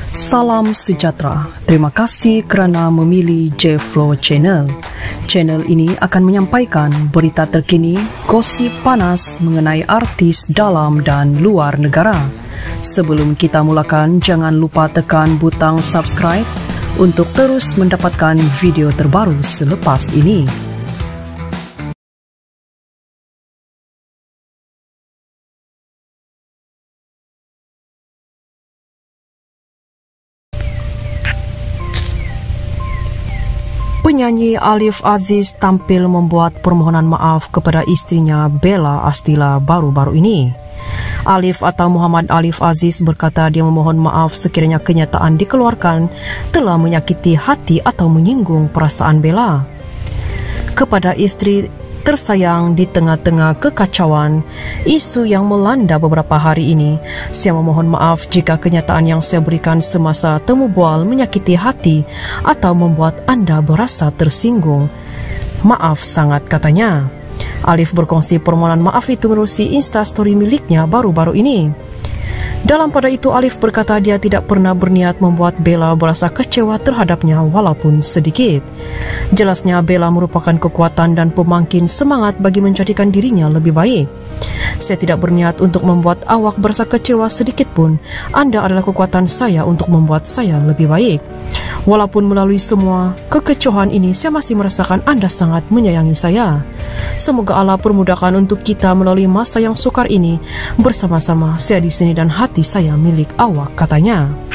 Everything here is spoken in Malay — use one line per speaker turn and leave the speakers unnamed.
Salam sejahtera. Terima kasih kerana memilih J-Flow Channel. Channel ini akan menyampaikan berita terkini, gosip panas mengenai artis dalam dan luar negara. Sebelum kita mulakan, jangan lupa tekan butang subscribe untuk terus mendapatkan video terbaru selepas ini. Penyanyi Alif Aziz tampil membuat permohonan maaf kepada istrinya Bella Astila baru-baru ini. Alif atau Muhammad Alif Aziz berkata dia memohon maaf sekiranya kenyataan dikeluarkan telah menyakiti hati atau menyinggung perasaan Bella. Kepada istri tersayang di tengah-tengah kekacauan isu yang melanda beberapa hari ini, saya memohon maaf jika kenyataan yang saya berikan semasa temu bual menyakiti hati atau membuat anda berasa tersinggung. Maaf sangat, katanya. Alif berkongsi permohonan maaf itu menerusi Instastory miliknya baru-baru ini. Dalam pada itu, Alif berkata dia tidak pernah berniat membuat Bella berasa kecewa terhadapnya walaupun sedikit. Jelasnya Bella merupakan kekuatan dan pemangkin semangat bagi menjadikan dirinya lebih baik. Saya tidak berniat untuk membuat awak berasa kecewa sedikit pun. Anda adalah kekuatan saya untuk membuat saya lebih baik. Walaupun melalui semua kekecewaan ini, saya masih merasakan Anda sangat menyayangi saya. Semoga Allah permudahkan untuk kita melalui masa yang sukar ini bersama-sama. Saya di sini dan hati saya milik awak, katanya.